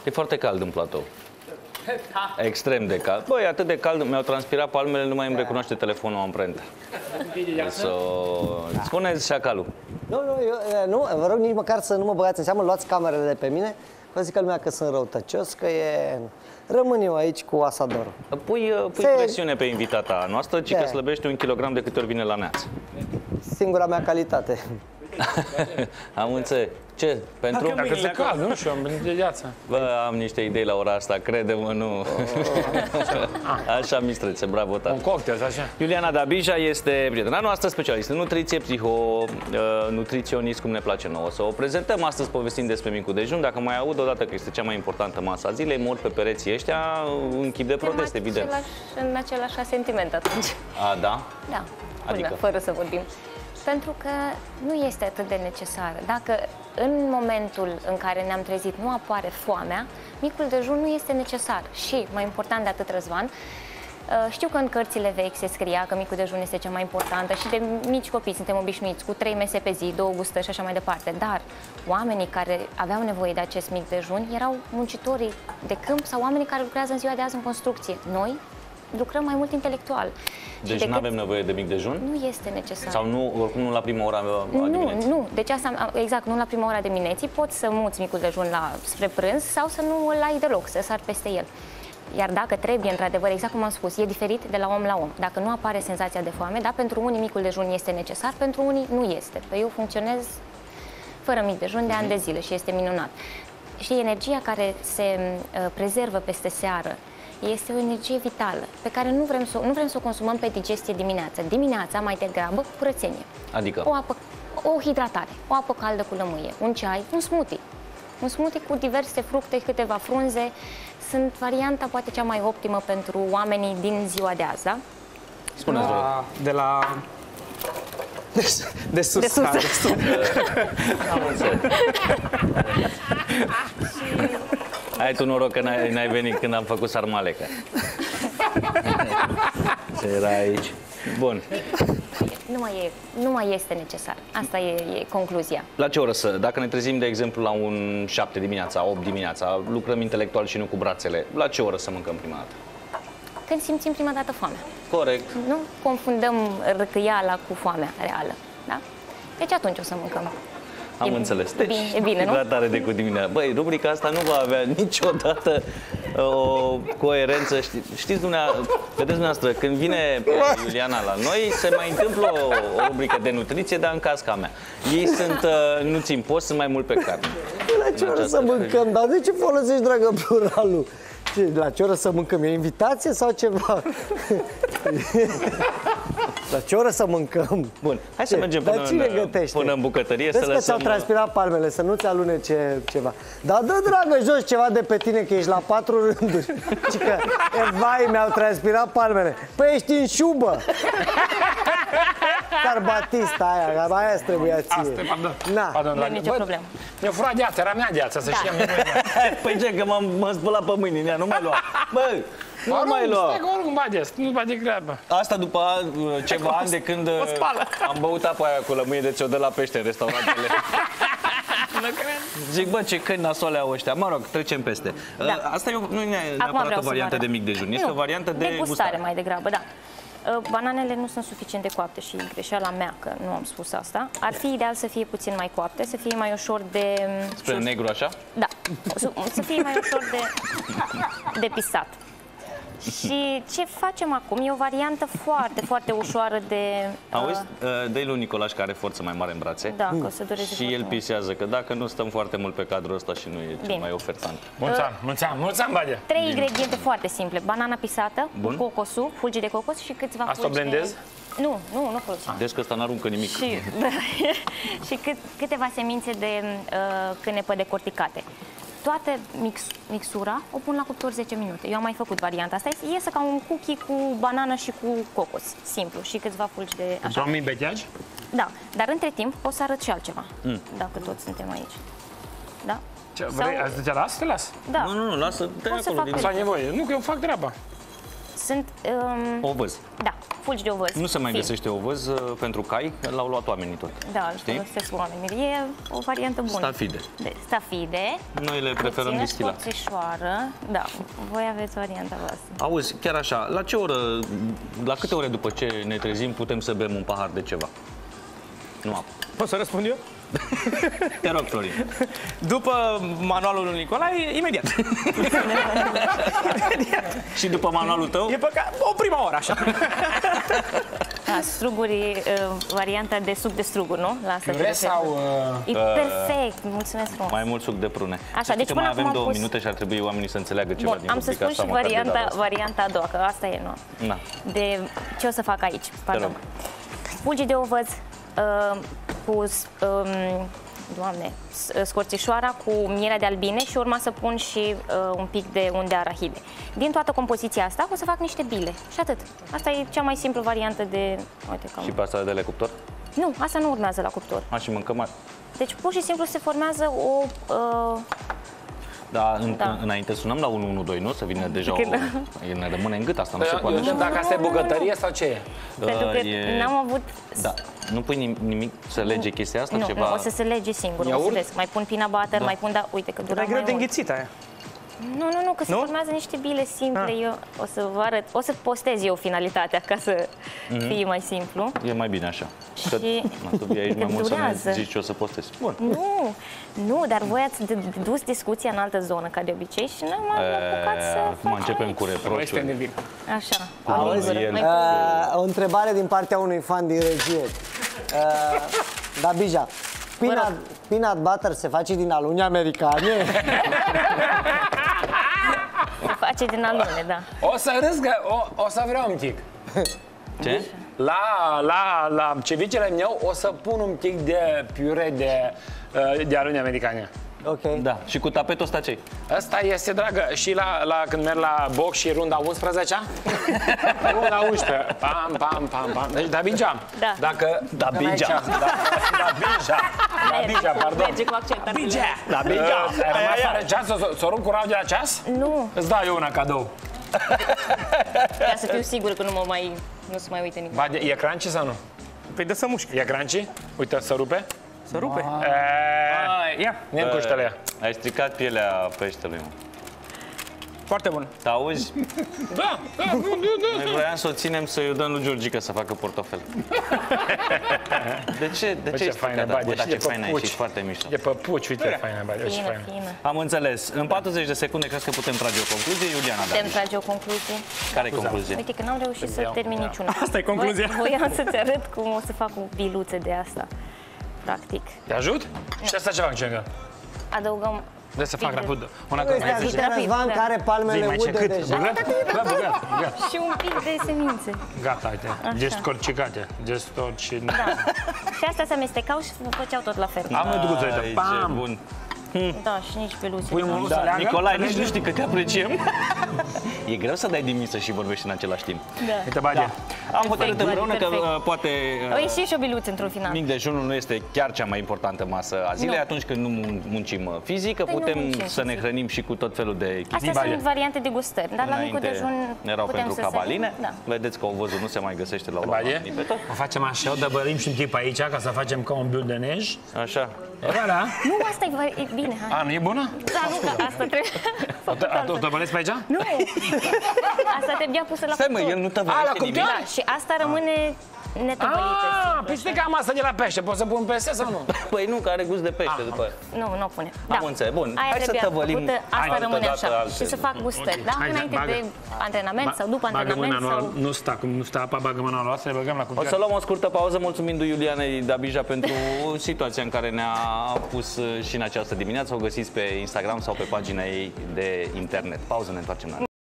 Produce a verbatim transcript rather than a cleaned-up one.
E foarte cald în platou. Extrem de cald. Băi, atât de cald, mi-au transpirat palmele, nu mai îmi recunoaște telefonul amprentă. So, spuneți șacalul. Nu, nu, eu, nu, vă rog nici măcar să nu mă băgați în seamă, luați camerele de pe mine. Vă zic că lumea că sunt răutăcios, că e... Rămân eu aici cu asadorul. Pui, pui Se... presiune pe invitata noastră, ci că slăbește un kilogram de câte ori vine la neață. Singura mea calitate. Am înțeles. Ce? Pentru? Dacă mâinile cald, nu știu, am de viață. Bă, am niște idei la ora asta, crede-mă, nu. Oh. Așa, mistrețe, bravo, tată. Un cocktail, așa. Iuliana Dabija este prietena noastră, specialistă în nutriție, psiho, nutriționist, cum ne place nouă să o prezentăm. Astăzi povestim despre micul dejun. Dacă mai aud odată că este cea mai importantă masă a zilei, mor pe pereții ăștia în chip de protest, evident. În același sentiment atunci. A, da? Da, adică? Fără să vorbim. Pentru că nu este atât de necesar. Dacă în momentul în care ne-am trezit nu apare foamea, micul dejun nu este necesar. Și, mai important de atât, Răzvan, știu că în cărțile vechi se scria că micul dejun este cea mai importantă și de mici copii suntem obișnuiți cu trei mese pe zi, două gustări și așa mai departe. Dar oamenii care aveau nevoie de acest mic dejun erau muncitorii de câmp sau oamenii care lucrează în ziua de azi în construcție. Noi lucrăm mai mult intelectual. Deci nu avem nevoie de mic dejun? Nu este necesar. Sau nu, oricum nu la prima ora a dimineții? Nu, nu. Deci asta, exact, nu la prima ora de dimineții. Poți să muți micul dejun la, spre prânz sau să nu îl ai deloc, să sari peste el. Iar dacă trebuie, într-adevăr, exact cum am spus, e diferit de la om la om. Dacă nu apare senzația de foame, da, pentru unii micul dejun este necesar, pentru unii nu este. Eu funcționez fără mic dejun de ani de zile și este minunat. Și energia care se uh, prezervă peste seară este o energie vitală, pe care nu vrem să, nu vrem să o consumăm pe digestie dimineața. Dimineața, mai degrabă, curățenie. Adică? O apă, o hidratare, o apă caldă cu lămâie, un ceai, un smoothie. Un smoothie cu diverse fructe, câteva frunze. Sunt varianta poate cea mai optimă pentru oamenii din ziua de azi, da? Spuneți, vă rog. De la... De, de sus. De sus. De sus. Am înțeles. Ai tu noroc că n-ai venit când am făcut sarmalecă. Ce era aici? Bun. Nu mai, e, nu mai este necesar. Asta e, e concluzia. La ce oră să? Dacă ne trezim, de exemplu, la un șapte dimineața, opt dimineața, lucrăm intelectual și nu cu brațele, la ce oră să mâncăm prima dată? Când simțim prima dată foamea. Corect. Nu confundăm răcăiala cu foamea reală. Da? Deci atunci o să mâncăm. Am e înțeles. Deci, bine, e bine, nu? Hidratare de cu dimineața. Băi, rubrica asta nu va avea niciodată o coerență. Ști, știți, dumneavoastră, vedeți dumneavoastră, când vine Iuliana la noi, se mai întâmplă o, o rubrică de nutriție, dar în casca mea. Ei sunt, uh, nu țin post, sunt mai mult pe carne. La ce oră să mâncăm? Dar de ce folosești, dragă, pluralul? Ce, la ce oră să mâncăm? E invitație sau ceva? La ce oră să mâncăm? Bun, hai să ce? mergem până, în, până în bucătărie. Vezi să că lăsăm... ți-au transpirat palmele, să nu-ți alunece ceva. Dar dă, dragă, jos ceva de pe tine, că ești la patru rânduri. Și că, e, vai, mi-au transpirat palmele. Păi ești în șubă. Carbatista aia, aia îți trebuia ție. Asta, pardon. Na. Pardon, nu e nicio problemă. Mi-a furat de ața, era mea de ața, să știam. Păi ce, că m-am spălat pe mâini, nu mai lua. Bă, nu Arun, mai lua. Stai că oricum badeți, nu bate greabă. Asta după ceva ani de când am băut apa aia cu lămâie de ți-o dă la pește în restaurantele. Zic, bă, ce câini nasoale au ăștia. Mă rog, trecem peste. Da. Asta e o, nu e neapărat o variantă de mic dejun, este nu, o variantă de, de gustare, gustare mai degrabă, da. Bananele nu sunt suficient de coapte și greșeala mea, că nu am spus asta. Ar fi ideal să fie puțin mai coapte, să fie mai ușor de... Spre negru, așa? Da, să fie mai ușor de, de pisat. Și ce facem acum? E o variantă foarte, foarte ușoară de... Auzi, uh, dă-i lui Nicolaș, care are forță mai mare în brațe. Da, că o să dureze. Și el pisează, că dacă nu stăm foarte mult pe cadrul ăsta și nu e cel mai ofertant. Mulți ani, mulți ani, mulți ani, Badia! Trei ingrediente foarte simple. Banana pisată, Bun. cocosul, fulgi de cocos și câțiva Asta fulgi o blendez? de... Nu, nu, nu folosim. Deci că ăsta n-aruncă nimic. Și, și cât, câteva semințe de uh, cânepă decorticate. Toată mix, mixura o pun la cuptor zece minute. Eu am mai făcut varianta asta. Iese ca un cookie cu banană și cu cocos. Simplu. Și câțiva fulgi de... Așa. Doamne, beteagi? Da. Dar între timp o să arăt și altceva. Mm. Dacă toți suntem aici. Da? Ce, vrei? Sau... Azi te las? Te las. Da. Nu, nu, nu, lasă, dă-i acolo. Nu ai nevoie. Nu, că eu fac treaba. Sunt, um, Ovăz. da, fulgi de ovăz. Nu se mai Fin. găsește ovăz uh, pentru cai, l-au luat oamenii tot. Da, îl știi? folosesc oamenii. E o variantă bună. Stafide. De stafide. Noi le preferăm puțină distilat. scorțișoară. Da, voi aveți varianta voastră. Auzi, chiar așa, la ce oră, la câte ore după ce ne trezim putem să bem un pahar de ceva? Nu apă. Pot să răspund eu? Te rog, Florin. După manualul lui Nicolae, imediat. Și după manualul tău? E păcat, o prima oră, așa. Da, struguri, uh, varianta de suc de struguri, nu? La asta te Pure referi. sau... Uh... E perfect, mulțumesc frumos. Mai mult suc de prune. Așa, Să știi deci că până mai acum avem am două pus- minute și ar trebui oamenii să înțeleagă ceva Bun, din am să rubrica spun asta, și măcar de varianta, data asta. varianta a doua, că asta e, nu? Na. De ce o să fac aici, pardon. rog. Fulgi de ovăz uh, cu, um, doamne, s- scorțișoara cu mierea de albine și urma să pun și uh, un pic de unt de arahide. Din toată compoziția asta o să fac niște bile și atât. Asta e cea mai simplă variantă de... Uite, cam... Și pe asta de la cuptor? Nu, asta nu urmează la cuptor. A, și mâncăm mai... Deci pur și simplu se formează o... Uh, Da, în, Da. înainte sunăm la unu unu doi, nu? Să vină deja o... Când- E, ne rămâne în gât asta, nu se Eu poate. întreb dacă asta e bucătărie sau ce e? pentru că e- n-am avut... Da. Nu pui nim- nimic să lege chestia asta? Nu, ceva... nu, o să se lege singur, o să Iaurt? vezi. Mai pun peanut butter, mai pun, da, uite că dura Dar e greu mai de mult. înghițit aia. Nu, nu, nu, că se Nu? formează niște bile simple. Ah. Eu o să vă arăt, o să postez eu finalitatea ca să fie mai simplu. E mai bine așa. Că, Și- na, tu vii aici mai că mult să durează. ne zici ce o să postezi. Bun. Nu, nu, dar voi ați de- dus discuția în altă zonă, ca de obicei, și noi m-am apucat să E, Acum fac începem aici. cu Mai este reproșuri. nimic. Așa. Auzi? Mai El. mai- Uh, o întrebare din partea unui fan din regie. Uh, Dabija, peanut, peanut butter se face din aluni americane? Se face din alune, da. O să râs că o, o să vreau un pic. Ce? La, la, la cevicele meu o să pun un pic de piure de, uh, de aluni americane. Ok. Da. Și cu tapetul ăsta ce? Asta este, dragă, și la, la când merg la box și runda unsprezecea? Runda unsprezece. Pam, pam, pam, pam. Deci, Dabija, Da. dacă... Dabija. Da, Dabija. Dabija, pardon. Merge cu accent. Dabija. Uh, ai rămas fără ceas? O să- să o rup cu raul de la ceas? Nu, Îți dau eu una cadou. ca să fiu sigură că nu mă mai, nu se mai uită nimeni. Ba, e crunchy sau nu? Păi dă să mușchi. E crunchy? Uite, să rupe. Să rupe. E, Ia, ne încuștele. Ai stricat pielea peștelui, mă. foarte bun. Păi, T-auzi? Da, da, da, da. Noi vroiam să o ținem să-i o dăm lui Georgica să facă portofel. De ce? De Bă, ce ce ai faină, stricat? Bade, Bă, și dar de ce faină ai, păpuci. ești foarte mișto. E păpuci, uite, faină, bă, ce Fină, faină. fină. Am înțeles. În patruzeci de secunde crezi că putem trage o concluzie, Iuliana? Putem Da. trage o concluzie? Care e concluzie? Uite că n-am reușit să Iau, termin da. niciuna. Asta e concluzia. Voi- Voiam să-ți arăt cum o să fac o biluță de asta, practic. Te ajut? Și asta ce fac, Cenga? Adăugăm... Trebuie să fac pic de- rapid. Una Este care Zi, ajută rapid, Răzvan da. care palmele Zi, mai ce udă cât? deja. Băgat? Bă, băgat, băgat. Și un pic de semințe. Gata, uite. Gestorcicate. Gestorcicate. Da. Și astea se amestecau și făceau tot la fel. Am drăguț, uite. Ai, ce Pam! bun. Da, și nici peluțe. Pui unul să Da, leagă? Nicolae, nici nu știi că te apreciem. E greu să dai din misă și vorbești în același timp. Da. Uite, Bade. Am hotărât împreună că perfect. uh, poate O uh, ieși și o biluță într-un final. mic dejunul nu este chiar cea mai importantă masă a zilei, Nu. atunci când nu mun- muncim uh, fizic, că Păi nu putem muncim să ne fizic. hrănim și cu tot felul de chestii. Astea Bade. sunt variante de gustări, dar la micul Înainte dejun erau putem pentru să cabaline. sărim. Da. Vedeți că ovăzul nu se mai găsește la Bade. pe tot. O facem așa, o dăbărim și un pic pe aici ca să facem ca un biul de nej. Așa. E voilà. Nu, asta e, va- e bine, hai. A, nu e bună? Da, nu, că asta trebuie O făcut dă- O altfel. dăbăresc pe aici? Nu! Asta trebuia pusă la Stai mă, cuptor. el nu A, la tăvălește nimic. cuptor? Da, și asta rămâne netăvălită. Ah, simplu, păi așa. știi că am asta de la pește, pot să pun peste sau nu? Păi nu, că are gust de pește după aia. Nu, nu o pune. Am înțeles, bun. Aia Hai să trebuia tăvălim făcută, asta altă rămâne dată așa. altfel. Și să fac gustări, da? Hai, Înainte bagă. de antrenament sau după Bagă antrenament mâna, sau... nu, nu sta, cum nu sta apa, bagă mâna noastră, le băgăm la O cuptor. să luăm o scurtă pauză, mulțumindu-i Iulianei Dabija pentru situația în care ne-a pus și în această dimineață. O găsiți pe Instagram sau pe pagina ei de internet. Pauză, ne întoarcem la